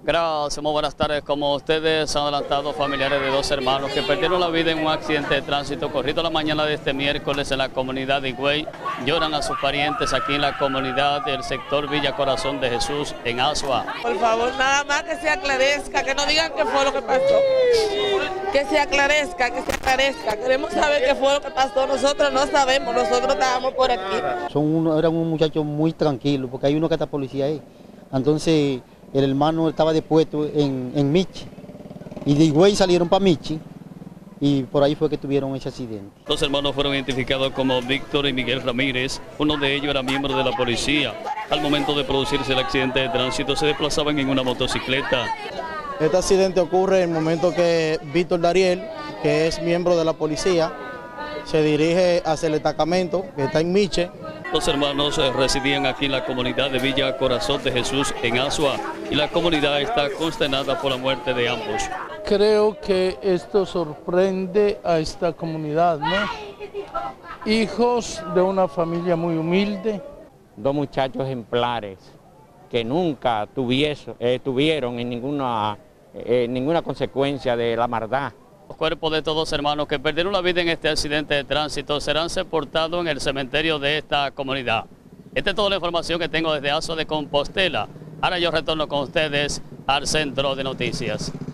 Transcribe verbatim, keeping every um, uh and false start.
Gracias, muy buenas tardes. Como ustedes han adelantado, familiares de dos hermanos que perdieron la vida en un accidente de tránsito ocurrido la mañana de este miércoles en la comunidad de Higüey, lloran a sus parientes aquí en la comunidad del sector Villa Corazón de Jesús, en Asua. Por favor, nada más que se aclarezca, que no digan qué fue lo que pasó. Que se aclarezca, que se aclarezca. Queremos saber qué fue lo que pasó. Nosotros no sabemos, nosotros estábamos por aquí. Son uno, eran un muchacho muy tranquilo, porque hay uno que está policía ahí. Entonces, el hermano estaba depuesto en, en Michi, y de Higüey salieron para Michi, y por ahí fue que tuvieron ese accidente. Dos hermanos fueron identificados como Víctor y Miguel Ramírez. Uno de ellos era miembro de la policía. Al momento de producirse el accidente de tránsito se desplazaban en una motocicleta. Este accidente ocurre en el momento que Víctor Dariel, que es miembro de la policía, se dirige hacia el destacamento que está en Miche. Los hermanos residían aquí en la comunidad de Villa Corazón de Jesús, en Asua, y la comunidad está consternada por la muerte de ambos. Creo que esto sorprende a esta comunidad, ¿no? Hijos de una familia muy humilde. Dos muchachos ejemplares que nunca tuviese, eh, tuvieron en ninguna, eh, ninguna consecuencia de la maldad. Los cuerpos de estos dos hermanos que perdieron la vida en este accidente de tránsito serán sepultados en el cementerio de esta comunidad. Esta es toda la información que tengo desde Asua de Compostela. Ahora yo retorno con ustedes al Centro de Noticias.